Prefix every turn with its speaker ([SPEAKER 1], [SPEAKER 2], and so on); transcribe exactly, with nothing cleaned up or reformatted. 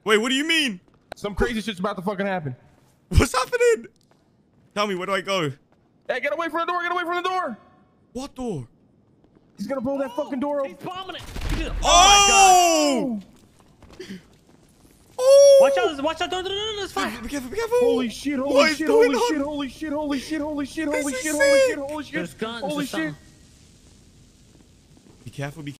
[SPEAKER 1] Wait, what do you mean?
[SPEAKER 2] Some crazy shit's about to fucking happen.
[SPEAKER 1] What's happening? Tell me, where do I go?
[SPEAKER 2] Hey, get away from the door. Get away from the door.
[SPEAKER 1] What door?
[SPEAKER 2] He's gonna blow that fucking door open.
[SPEAKER 3] He's bombing it. He did-
[SPEAKER 1] Oh!
[SPEAKER 3] Oh my god.
[SPEAKER 1] Oh!
[SPEAKER 3] Watch out! Watch out! No, no, no, no, it's fine.
[SPEAKER 1] Be careful, be careful.
[SPEAKER 2] Holy shit, holy
[SPEAKER 1] What is
[SPEAKER 2] shit,
[SPEAKER 1] going
[SPEAKER 2] holy
[SPEAKER 1] on?
[SPEAKER 2] shit, holy shit, holy shit, holy shit, holy shit, holy
[SPEAKER 1] This
[SPEAKER 2] shit,
[SPEAKER 1] is
[SPEAKER 2] holy
[SPEAKER 1] sick.
[SPEAKER 2] shit, holy shit,
[SPEAKER 3] There's guns
[SPEAKER 2] holy
[SPEAKER 3] or
[SPEAKER 2] shit.
[SPEAKER 3] something.
[SPEAKER 1] Be careful, be